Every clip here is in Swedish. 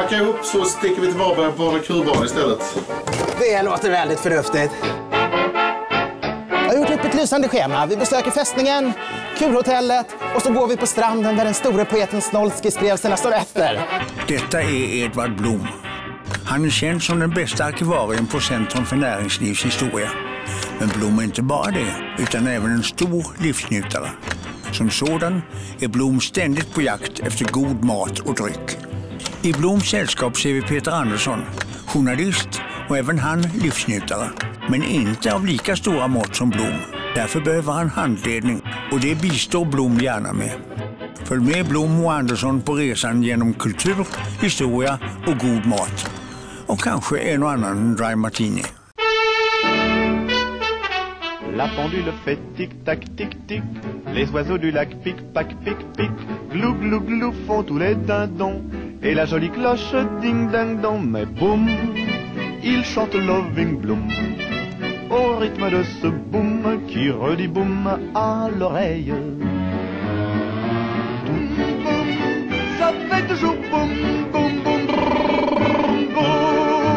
Packa ihop så sticker vi till Varberg på en kurbad istället. Det låter väldigt förnuftigt. Jag har gjort upp ett lysande schema. Vi besöker fästningen, kurhotellet och så går vi på stranden där den stora poeten Snolski skrev sina sonetter. Detta är Edvard Blom. Han är känd som den bästa arkivarien på Centrum för näringslivshistoria. Men Blom är inte bara det, utan även en stor livsnjutare. Som sådan är Blom ständigt på jakt efter god mat och dryck. I Bloms sällskap ser vi Peter Andersson, journalist och även han livsnjutare. Men inte av lika stora mått som Blom. Därför behöver han handledning och det bistår Blom gärna med. Följ med Blom och Andersson på resan genom kultur, historia och god mat. Och kanske en och annan dry martini. La pendule fait tic-tac, tic-tic. Les oiseaux du lac pic-pac, pic-pic. Glou, glou, glou font tous les dindons. Et la jolie cloche ding-ding-dong. Mais boum, il chante Loving Bloom. Au rythme de ce boum qui redit boum à l'oreille. Boum, boum, ça fait toujours boum, boum, boum, boum, boum.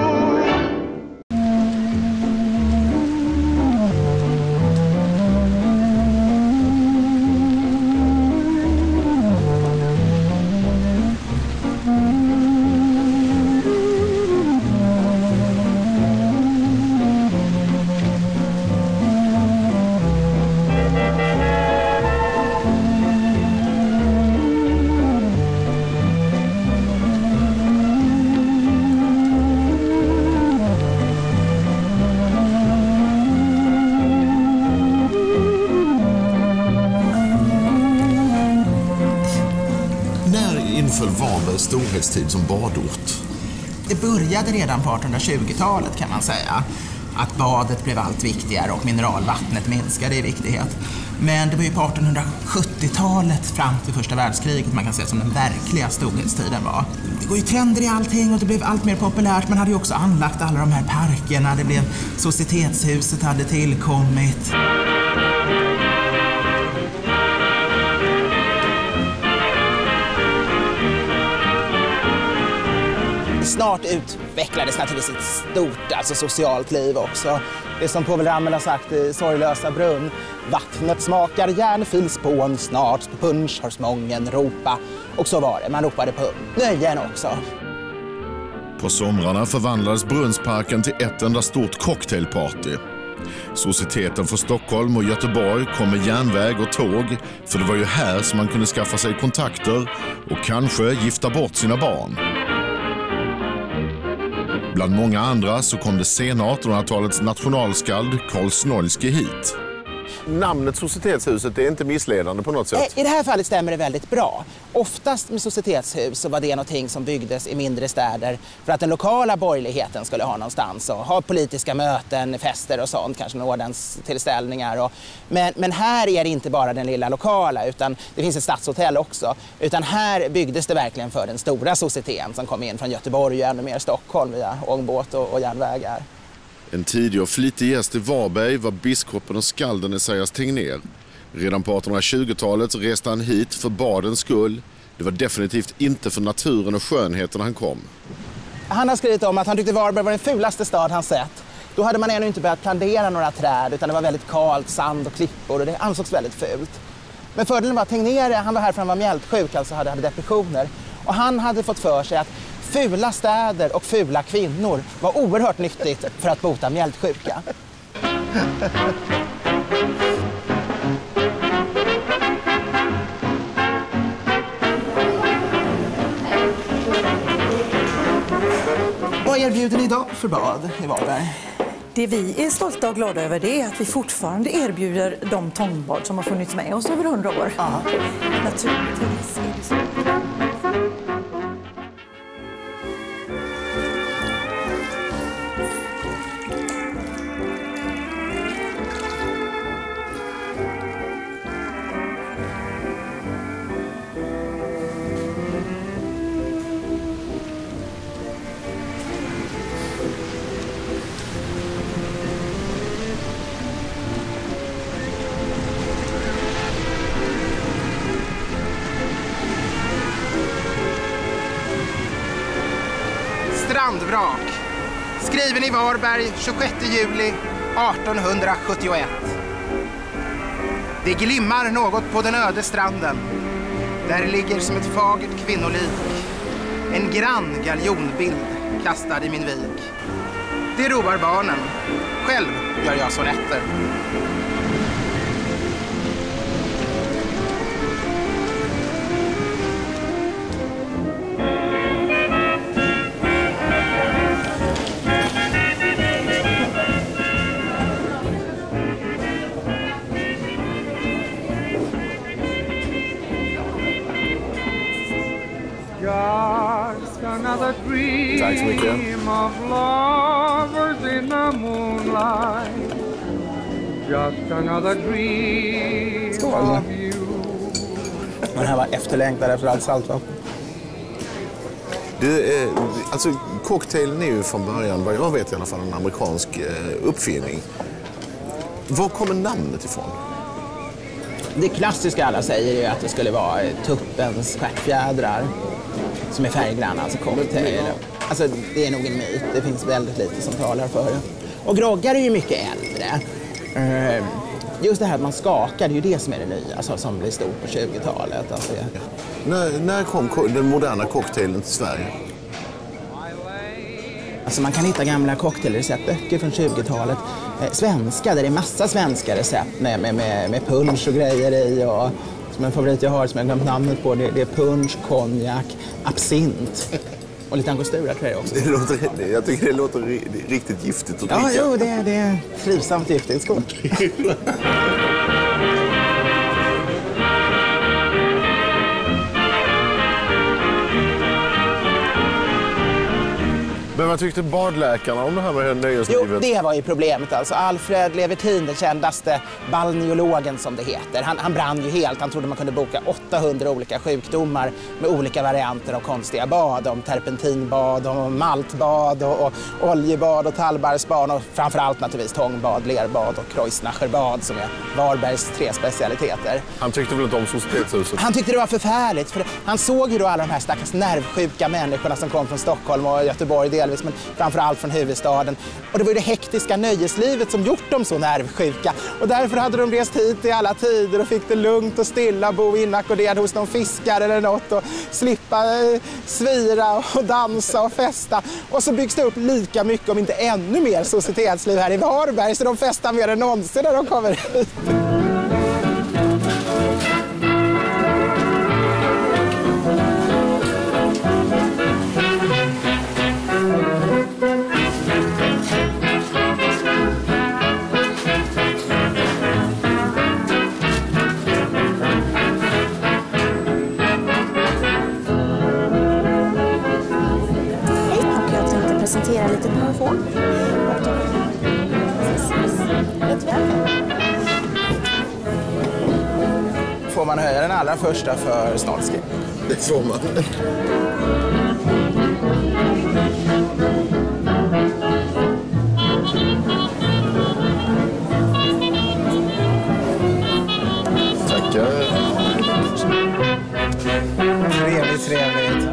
Varbergs storhetstid som badort. Det började redan på 1820-talet kan man säga. Att badet blev allt viktigare och mineralvattnet minskade i viktighet. Men det var ju på 1870-talet fram till första världskriget man kan säga som den verkliga storhetstiden var. Det går ju trender i allting och det blev allt mer populärt. Man hade ju också anlagt alla de här parkerna. Det blev Societetshuset hade tillkommit. Snart utvecklades naturligtvis ett stort socialt liv också. Det som Povel Ramel har sagt i Sorglösa brunn. Vattnet smakar järnfilspån, snart på punsch har smången ropa. Och så var det, man ropade på nöjen också. På somrarna förvandlades Brunnsparken till ett enda stort cocktailparty. Societeten för Stockholm och Göteborg kom med järnväg och tåg, för det var ju här som man kunde skaffa sig kontakter och kanske gifta bort sina barn. Bland många andra så kom det sena 1800-talets nationalskald Carl Snolski hit. Namnet Societetshuset är inte missledande på något sätt. I det här fallet stämmer det väldigt bra. Oftast med societetshus så var det någonting som byggdes i mindre städer för att den lokala borgerligheten skulle ha någonstans och ha politiska möten, fester och sånt, kanske ordenstillställningar. Men här är det inte bara den lilla lokala utan det finns ett stadshotell också. Utan här byggdes det verkligen för den stora societeten som kom in från Göteborg och ännu mer Stockholm via ångbåt och järnvägar. En tidig och flitig gäst i Varberg var biskopen och skalden Esaias Tegnér. Redan på 1820-talet reste han hit för badens skull. Det var definitivt inte för naturen och skönheten han kom. Han har skrivit om att han tyckte Varberg var den fulaste stad han sett. Då hade man ännu inte börjat plantera några träd utan det var väldigt kalt, sand och klippor och det ansågs väldigt fult. Men fördelen var att Tegnér, han var här för han var mjältsjuk, alltså hade depressioner. Och han hade fått för sig att fula städer och fula kvinnor var oerhört nyttigt för att bota mjältsjuka. Vad erbjuder ni idag för bad i Varberg? Det vi är stolta och glada över det är att vi fortfarande erbjuder de tångbad som har funnits med oss över 100 år. Aha. Naturligtvis är det så. Strandvrak. Skriven i Varberg 26 juli 1871. Det glimmar något på den öde stranden. Där ligger som ett fagert kvinnolik en grann galjonbild kastad i min vik. Det roar barnen. Själv gör jag sonetter. Tack så mycket. Skål. Den här var efterlängtad efter allt saltvatten. Alltså, cocktailen är ju från början, vad jag vet i alla fall, en amerikansk uppfinning. Var kommer namnet ifrån? Det klassiska alla säger är att det skulle vara tuppens stjärtfjädrar som är färggranna, alltså cocktail. Alltså det är nog en myt, det finns väldigt lite som talar för det. Och groggar är ju mycket äldre. Just det här att man skakar, det är ju det som är det nya, alltså, som blir stort på 20-talet. Alltså, När kom den moderna cocktailen till Sverige? Alltså man kan hitta gamla cocktailreceptböcker från 20-talet. Svenska, där det är massa svenska recept med punch och grejer i. Och, som en favorit jag har, som jag glömt namnet på, det är punch, konjak, absint. Och lite angostura tror jag också. Jag tycker det låter riktigt giftigt att dricka. Ja, jo, det är trivsamt giftigt. Skål. Men vad tyckte badläkarna om det här med nöjeslivet? Jo, det var ju problemet alltså. Alfred Levertin, den kändaste balneologen som det heter. Han brann ju helt. Han trodde man kunde boka 800 olika sjukdomar med olika varianter av konstiga bad. Om terpentinbad, om maltbad och oljebad och tallbarrsbad och framförallt naturligtvis tångbad, lerbad och Kreuznacherbad som är Varbergs 3 specialiteter. Han tyckte väl inte om Societetshuset? Han tyckte det var förfärligt. För han såg ju då alla de här stackars nervsjuka människorna som kom från Stockholm och Göteborg delvis, men framförallt från huvudstaden. Och det var ju det hektiska nöjeslivet som gjort dem så nervsjuka. Och därför hade de rest hit i alla tider och fick det lugnt och stilla, bo inackorderad hos någon fiskare eller något och slippa svira och dansa och festa. Och så byggs det upp lika mycket, om inte ännu mer, societetsliv här i Varberg, så de festar mer än någonsin när de kommer hit. Presentera lite parfum. Får man höja den allra första för Snolski? Det får man. Tackar. Trevligt.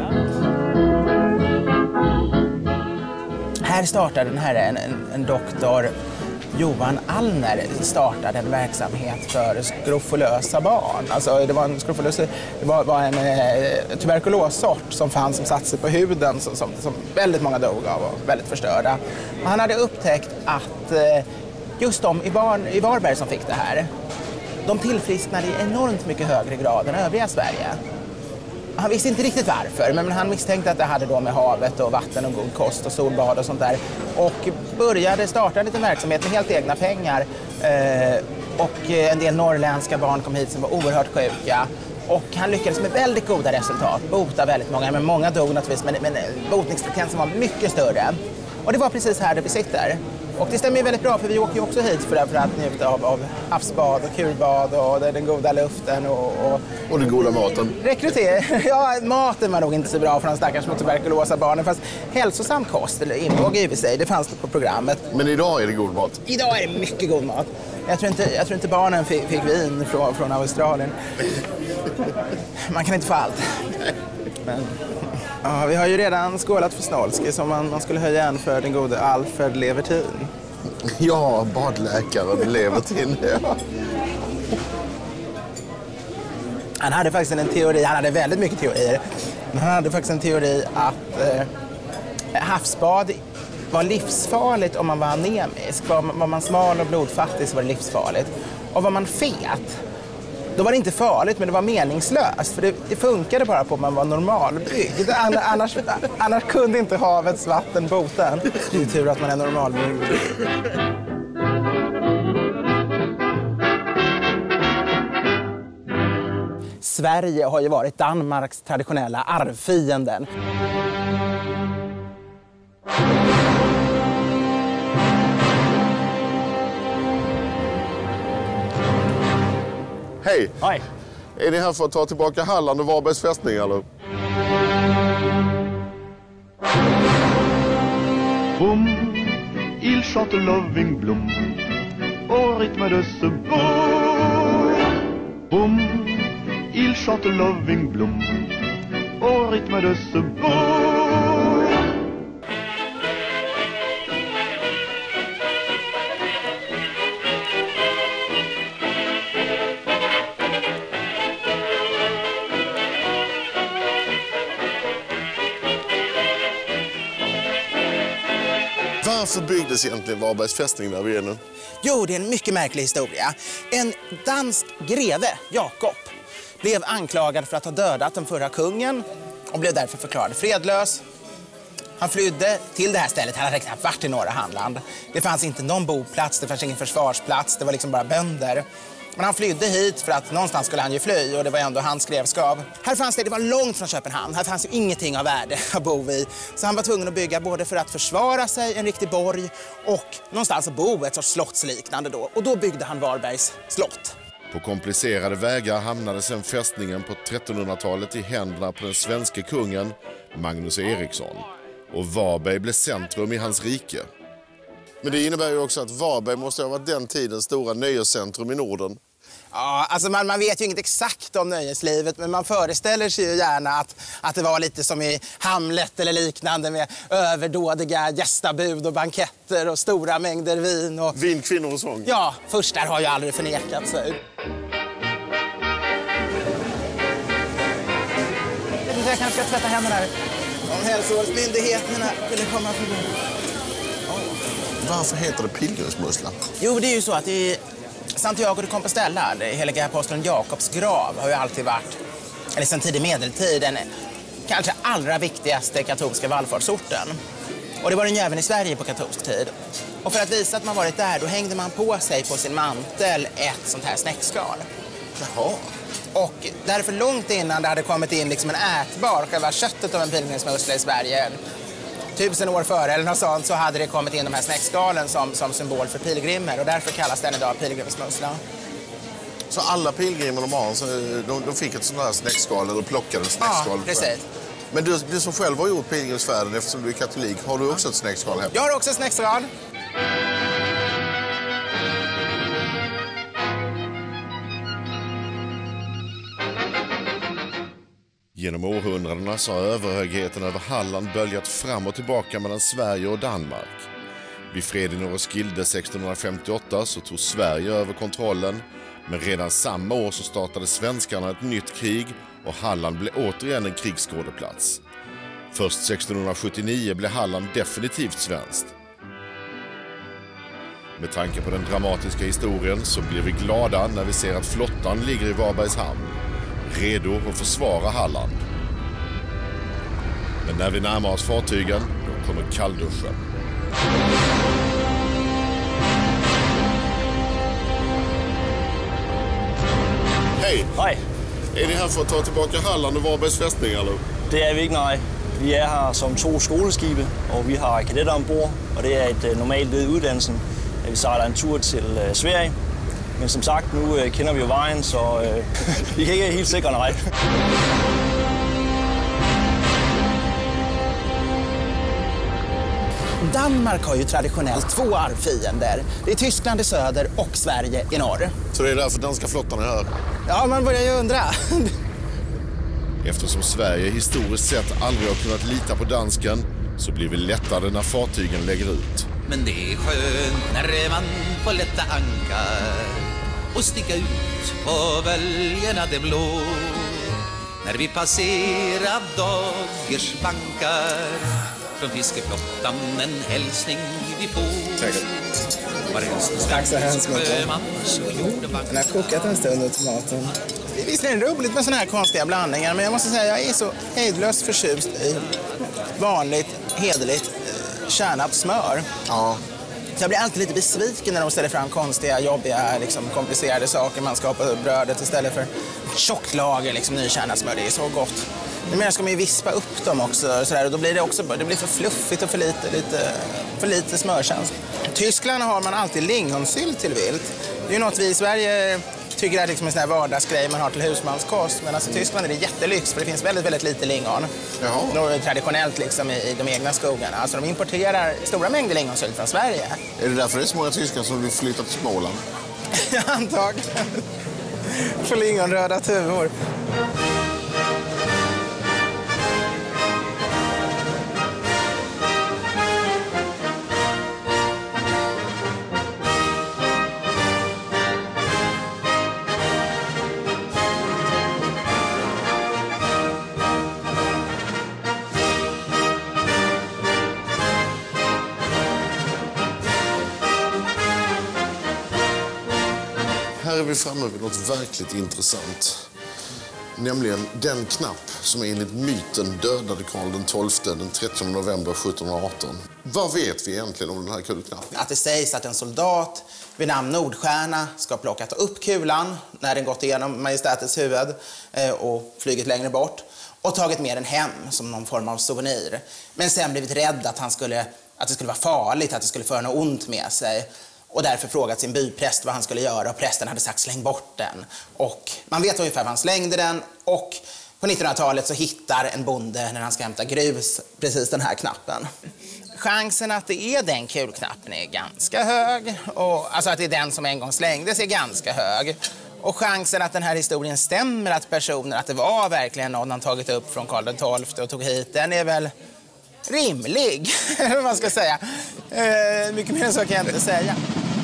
Här startade en doktor, Johan Allner, startade en verksamhet för skrofulösa barn. Alltså det var en tuberkulossort som fanns, som satte sig på huden som väldigt många dog av och väldigt förstörda. Och han hade upptäckt att just de i Varberg som fick det här, de tillfrisknade i enormt mycket högre grad än övriga Sverige. Han visste inte riktigt varför, men han misstänkte att det hade då med havet och vatten och god kost och solbad och sånt där. Och startade en liten verksamhet med helt egna pengar. Och en del norrländska barn kom hit som var oerhört sjuka. Och han lyckades med väldigt goda resultat, bota väldigt många. Men många dog naturligtvis, men botningsfrekvensen var mycket större. Och det var precis här där vi sitter. Och det stämmer ju väldigt bra, för vi åker ju också hit för att njuta av havsbad och kurbad och den goda luften och den goda maten. Ja, maten var nog inte så bra för de stackars med tuberkulosa barnen, fast hälsosam kost inlåg i sig, det fanns det på programmet. Men idag är det god mat? Idag är det mycket god mat. Jag tror inte barnen fick vin från Australien. Man kan inte få allt. Men Ja, vi har ju redan skålat för Snolski som man skulle höja en för den gode Alfred Levertin. Ja, badläkaren Levertin. Ja. Han hade faktiskt en teori, han hade väldigt mycket teorier. Men han hade faktiskt en teori att havsbad var livsfarligt om man var anemisk. Var man smal och blodfattig så var det livsfarligt. Och var man fet, då var det inte farligt men det var meningslöst. För det funkade bara på om man var normalbyggd. Annars kunde inte havets vatten bota en. Det är tur att man är normalbyggd. Sverige har ju varit Danmarks traditionella arvfienden. Hej! Hej! Är ni här för att ta tillbaka Halland och Varbergs fästning eller? Boum, il chante Loving Bloom au rythme de ce boum. Boum, il chante Loving Bloom au rythme de ce boum. Varför byggdes egentligen Varbergs fästning där vi är nu? Jo, det är en mycket märklig historia. En dansk greve, Jakob, blev anklagad för att ha dödat den förra kungen och blev därför förklarad fredlös. Han flydde till det här stället, han hade knappt varit i norra Halland. Det fanns inte någon boplats, det fanns ingen försvarsplats, det var liksom bara bönder. Men han flydde hit för att någonstans skulle han ju fly och det var ändå hans grevskap. Här fanns det var långt från Köpenhamn, här fanns ju ingenting av värde att bo i. Så han var tvungen att bygga både för att försvara sig, en riktig borg, och någonstans att bo, ett sorts slottsliknande då. Och då byggde han Varbergs slott. På komplicerade vägar hamnade sedan fästningen på 1300-talet i händerna på den svenska kungen Magnus Eriksson. Och Varberg blev centrum i hans rike. Men det innebär ju också att Varberg måste ha varit den tidens stora nöjescentrum i Norden. Ja, alltså man vet ju inget exakt om nöjeslivet, men man föreställer sig ju gärna att det var lite som i Hamlet eller liknande med överdådiga gästabud och banketter och stora mängder vin. Och... Vin, kvinnor och sång. Ja, furstar har ju aldrig förnekat sig. Jag kanske ska tvätta händerna här. Om hälsovårdsmyndigheterna ville komma förbi. Varför heter det pilgrimsmussla? Jo, det är ju så att i Santiago de Compostela, det heliga aposteln Jakobs grav, har ju alltid varit, eller sedan tidig medeltid, den kanske allra viktigaste katolska vallfartsorten. Och det var den ju även i Sverige på katolsk tid. Och för att visa att man varit där, då hängde man på sig på sin mantel ett sånt här snäckskal. Jaha. Och därför långt innan det hade kommit in liksom en ätbar, själva köttet av en pilgrimsmussla i Sverige, 1000 år före eller något sånt, så hade det kommit in de här snäckskalen som symbol för pilgrimer. Och därför kallas den idag pilgrimsmussla. Så alla pilgrimer de fick ett sånt här snäckskal eller plockade en snäckskal? Ja, precis. Men du som själv har gjort pilgrimsfärden eftersom du är katolik, har du också ett snäckskal hemma? Jag har också ett snäckskal. Genom århundradena så har överhögheten över Halland böljat fram och tillbaka mellan Sverige och Danmark. Vid freden i Roskilde 1658 så tog Sverige över kontrollen, men redan samma år så startade svenskarna ett nytt krig och Halland blev återigen en krigsskådeplats. Först 1679 blev Halland definitivt svenskt. Med tanke på den dramatiska historien så blir vi glada när vi ser att flottan ligger i Varbergs hamn, redo att försvara Halland. Men när vi närmar oss fartygen, då kommer kallduschen. Hej! Hej! Är ni här för att ta tillbaka Halland och Varbergs fästning, eller? Det är vi ikke, nej. Vi är här som 2 skoleskibe, och vi har kadetter ombord, och det är ett normalt led i uddannelsen, at vi sejler en tur til Sverige. Men som sagt, nu kender vi jo vejen, så vi kan ikke helt sikre, nej. Danmark har ju traditionellt 2 arvfiender. Det är Tyskland i söder och Sverige i norr. Så det är därför danska flottan är här? Ja, man börjar ju undra. Eftersom Sverige historiskt sett aldrig har kunnat lita på dansken så blir vi lättade när fartygen lägger ut. Men det är skönt när man får lätta ankar och sticka ut på böljerna det blå. När vi passerar Daggers bankar från fiskeflottan en hälsning vi får. Tack så hemskt mycket. Den har kokat en stund i tomaten. Det är visserligen roligt med såna här konstiga blandningar, men jag måste säga att jag är så hejdlöst förtjust i vanligt, hederligt kärnat smör. Ja. Så jag blir alltid lite besviken när de ställer fram konstiga, jobbiga, komplicerade saker man ska ha på brödet istället för tjockt lager nykärnat smör. Det är så gott. Men ska man ju vispa upp dem också och då blir det blir för fluffigt och för lite smörkänsla. I Tyskland har man alltid lingonsylt till vilt. Det är ju något vi i Sverige tycker är en sån här vardagsgrej man har till husmanskost. Men i Tyskland är det jättelyx för det finns väldigt, väldigt lite lingon. Jaha. Traditionellt i de egna skogarna. Alltså de importerar stora mängder lingonsylt från Sverige. Är det därför det är så många tyskar som vill flytta till Småland? Antagligen. För lingonröda tuvor. Här är vi framme vid något verkligt intressant. Nämligen den knapp som enligt myten dödade Karl XII den 30 november 1718. Vad vet vi egentligen om den här kulknappen? Att det sägs att en soldat vid namn Nordstjärna ska ha plockat upp kulan när den gått igenom majestätets huvud och flugit längre bort och tagit med den hem som någon form av souvenir. Men sen blivit rädd att det skulle vara farligt, att det skulle föra något ont med sig. Och därför frågat sin bypräst vad han skulle göra och prästen hade sagt släng bort den. Och man vet ungefär var han slängde den och på 1900-talet så hittar en bonde när han ska hämta grus precis den här knappen. Chansen att det är den kulknappen är ganska hög. Och, alltså att det är den som en gång slängdes är ganska hög. Och chansen att den här historien stämmer, att det var verkligen någon han tagit upp från Karl XII och tog hit, den är väl rimlig, vad man ska säga. Mycket mer än så kan jag inte säga.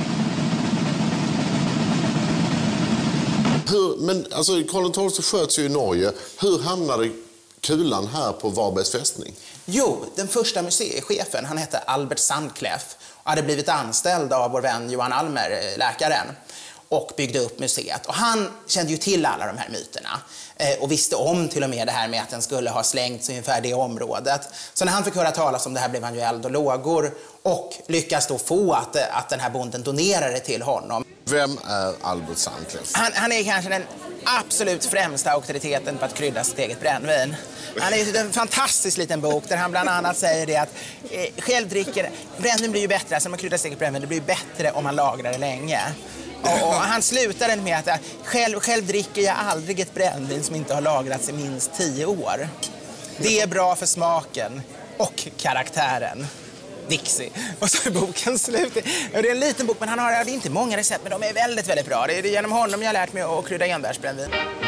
Karl XII sköts ju i Norge. Hur hamnade kulan här på Varbergs fästning? Jo, den första museichefen, han hette Albert Sandkleff och hade blivit anställd av vår vän Johan Almer, läkaren, och byggde upp museet. Och han kände ju till alla de här myterna och visste om till och med det här med att den skulle ha slängts ungefär det området. Så när han fick höra talas om det här blev han ju eld och lågor och lyckas då få att den här bonden donerade till honom. Vem är Albert Sandkleff? Han är kanske den absolut främsta auktoriteten på att krydda sitt eget brännvin. Han är en fantastisk liten bok där han bland annat säger det att brännvin blir ju bättre, alltså när man kryddar sitt eget brännvin, det blir ju bättre om man lagrar det länge. Och han slutar den med att själv dricker jag aldrig ett brännvin som inte har lagrats i minst 10 år. Det är bra för smaken och karaktären. Dixie. Och så är boken slut. Det är en liten bok, men han har inte många recept, men de är väldigt, väldigt bra. Det är genom honom jag har lärt mig att krydda enbärsbrännvin.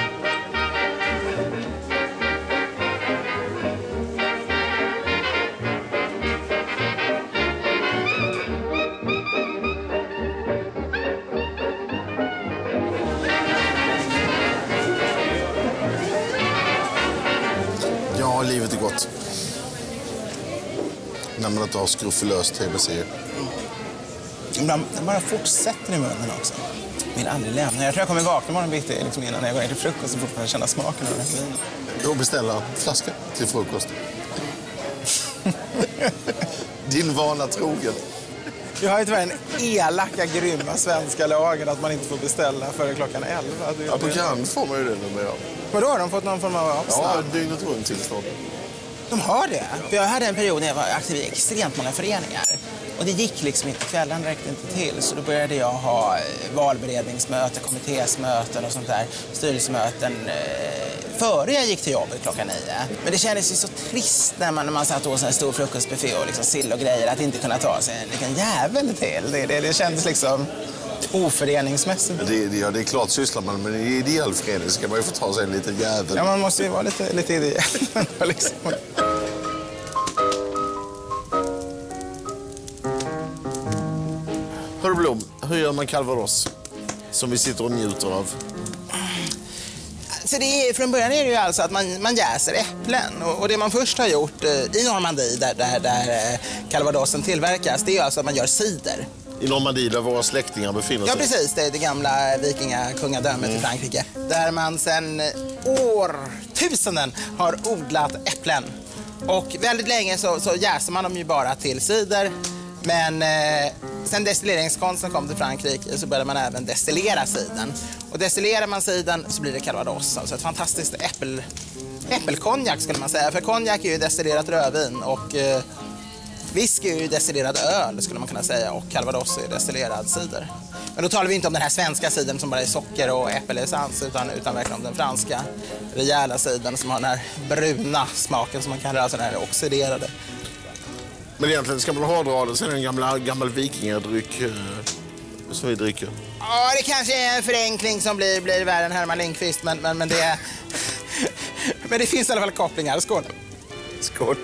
Ja, livet är gott. När man inte har skruffelöst TBC. Den bara fortsätter i munnen också. Vill aldrig lämna. Jag tror jag kommer vakna morgon bitti innan jag går ner till frukost så fortfarande känna smaken av det här vinet. Och beställa flaska till frukost. Din vana troget. Vi har ju tyvärr en elaka, grymma svenska lagen att man inte får beställa före klockan 11. Ja, på Grand får man ju det numera. Vadå? Har de fått någon form av avstånd? Ja, dygnet runt tillstånd. De har det. För jag hade en period när jag var aktiv i extremt många föreningar. Och det gick liksom inte, kvällen räckte inte till. Så då började jag ha valberedningsmöten, kommittésmöten och sånt där, styrelsemöten före jag gick till jobbet klockan 9. Men det kändes ju så trist när man satt åt en stor frukostbuffé och liksom sill och grejer att inte kunna ta sig en liten jävel till. Det kändes liksom oföreningsmässigt. Det är klart, sysslar man med en ideell förening så kan man ju få ta sig en liten jävel. Ja, man måste ju vara lite ideell. liksom. Hörru Blom, hur gör man calvados som vi sitter och njuter av? Så från början är det ju alltså att man jäser äpplen. Och det man först har gjort i Normandie där calvadosen tillverkas, det är alltså att man gör cider. I Normandie där våra släktingar befinner sig? Ja, precis. Det är det gamla vikingakungadömet i Frankrike. Där man sedan årtusenden har odlat äpplen. Och väldigt länge så jäser man dem ju bara till cider. Men sen destilleringskonsten kom till Frankrike så började man även destillera cidern. Och destillerar man cidern så blir det calvados. Alltså ett fantastiskt äppelkonjak skulle man säga. För konjak är ju destillerat rödvin och whisky är ju destillerad öl skulle man kunna säga. Och calvados är destillerad cider. Men då talar vi inte om den här svenska cidern som bara är socker och äppelessens utan verkligen om den franska rejäla cidern som har den här bruna smaken som man kallar alltså den här oxiderade. Men egentligen ska man hårdra det, sen är det en gammal vikingadryck som vi dricker. Ja, det kanske är en förenkling som blir värre än Herman Lindqvist, men det men det finns i alla fall kopplingar. Skål. Skål.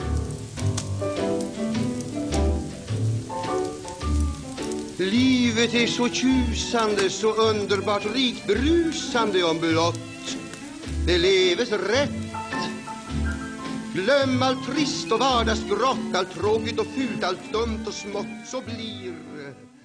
Livet är så tjusande, så underbart rikt brusande om blott det leves rätt. Glöm allt trist och vardagsbrott, allt tråkigt och fult, allt dumt och smått, så blir